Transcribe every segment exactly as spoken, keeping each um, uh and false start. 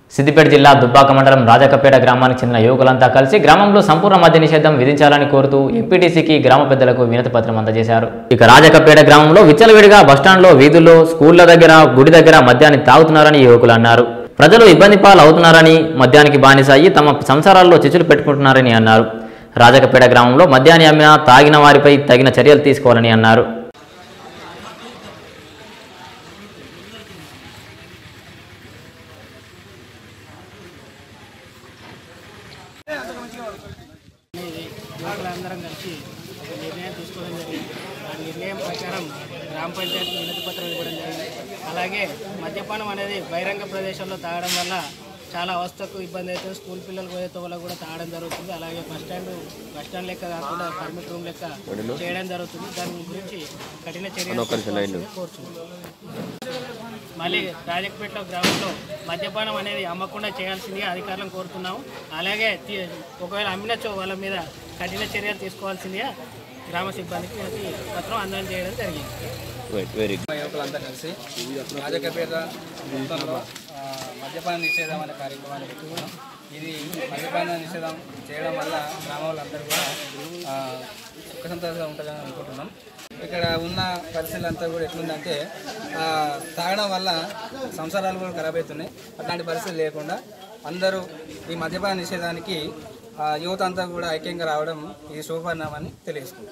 సిద్దిపేట జిల్లా దుబ్బాక మండలం రాజకపేట గ్రామానికి చెందిన యువకులంతా కలిసి గ్రామంలో సంపూర్ణ మద్య నిషేధం విధించాలని కోరుతూ ఎంపీటీసీకి గ్రామ పెద్దలకు వినతి పత్రం అందజేశారు. ఇక రాజకపేట గ్రామంలో విచ్చలవిడిగా బస్టాండ్లో, వీధుల్లో, స్కూళ్ల దగ్గర, గుడి దగ్గర మద్యాన్ని తాగుతున్నారని యువకులు అన్నారు. ప్రజలు ఇబ్బంది పాలు అవుతున్నారని, మద్యానికి బానిస అయ్యి తమ సంసారాల్లో చిచ్చులు పెట్టుకుంటున్నారని అన్నారు. రాజకపేట గ్రామంలో మద్యాన్ని అమ్మినా, తాగిన వారిపై తగిన చర్యలు తీసుకోవాలని అన్నారు. యువకులందరం కలిసి ఒక నిర్ణయం తీసుకోవడం జరిగింది. ఆ నిర్ణయం ప్రకారం గ్రామ పంచాయతీ వినతి పత్రం ఇవ్వడం జరిగింది. అలాగే మద్యపానం అనేది బహిరంగ ప్రదేశంలో తాగడం వల్ల చాలా అవస్థకు ఇబ్బంది అవుతుంది. స్కూల్ పిల్లలు పోయేతో వల్ల కూడా తాగడం జరుగుతుంది. అలాగే బస్ స్టాండ్ బస్ స్టాండ్ లెక్క కాకుండా పర్మిట్ రూమ్ లెక్క చేయడం జరుగుతుంది. దాని గురించి కఠిన చర్యలు కోరుతున్నాం. మళ్ళీ రాజకపేట గ్రామంలో మద్యపానం అనేది అమ్మకుండా చేయాల్సిందిగా అధికారులను కోరుతున్నాము. అలాగే ఒకవేళ అమ్మినచో వాళ్ళ మీద కఠిన చర్యలు తీసుకోవాల్సిందిగా గ్రామ సిబ్బందికి వినతి పత్రం అందజేయడం చేయడం జరిగింది. యువకులంతా కలిసి రాజకపేట మొత్తంలో మద్యపాన నిషేధం అనే కార్యక్రమాన్ని పెట్టుకున్నాం. ఇది మద్యపాన నిషేధం చేయడం వల్ల గ్రామాలందరూ కూడా సుఖ సంతోషంగా ఉంటుందని అనుకుంటున్నాం. ఇక్కడ ఉన్న పరిస్థితులు అంతా కూడా ఎట్లుందంటే తాగడం వల్ల సంసారాలు కూడా ఖరాబ్ అవుతున్నాయి. అట్లాంటి పరిస్థితులు లేకుండా అందరూ ఈ మద్యపాన నిషేధానికి యువత అంతా కూడా ఐక్యంగా రావడం ఇది శుభపరిణామని తెలియజేసుకుంటాం.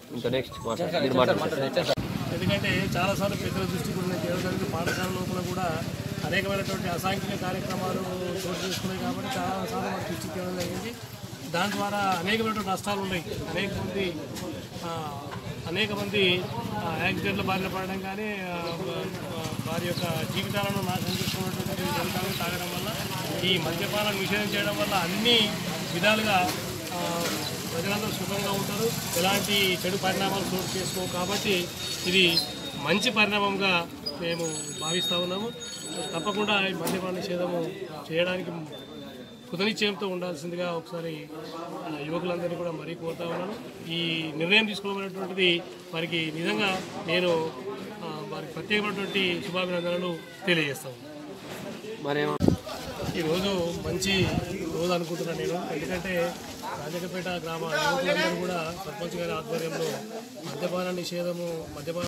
ఎందుకంటే చాలాసార్లు పెద్దల దృష్టి కూడా చేయడానికి పాఠశాల లోపల కూడా అనేకమైనటువంటి అసాంఘిక కార్యక్రమాలు చోటు చేసుకున్నాయి. కాబట్టి చాలాసార్లు మనకు దృష్టి చేయడం జరిగింది. దాని ద్వారా అనేకమైనటువంటి నష్టాలు ఉన్నాయి. అనేక మంది అనేక మంది యాక్సిడెంట్ల బారిన పడడం కానీ, వారి యొక్క జీవితాలను నాశనం చేసుకున్నటువంటి జంతువులను తాగడం వల్ల, ఈ మద్యపానం నిషేధం చేయడం వల్ల అన్ని విధాలుగా ప్రజలందరూ సుఖంగా ఉంటారు. ఎలాంటి చెడు పరిణామాలు చోటు చేసుకో కాబట్టి ఇది మంచి పరిణామంగా మేము భావిస్తూ ఉన్నాము. తప్పకుండా ఈ మద్యపాన నిషేధము చేయడానికి కృతనిశ్చయంతో ఉండాల్సిందిగా ఒకసారి యువకులందరినీ కూడా మరీ కోరుతా ఉన్నాను. ఈ నిర్ణయం తీసుకోవాలనేటువంటిది వారికి నిజంగా నేను వారికి ప్రత్యేకమైనటువంటి శుభాభినందనలు తెలియజేస్తాను. ఈరోజు మంచి రోజు అనుకుంటున్నాను నేను. ఎందుకంటే రాజకపేట గ్రామ యువకులందరూ కూడా సర్పంచ్ గారి ఆధ్వర్యంలో మద్యపాన నిషేధము మద్యపాన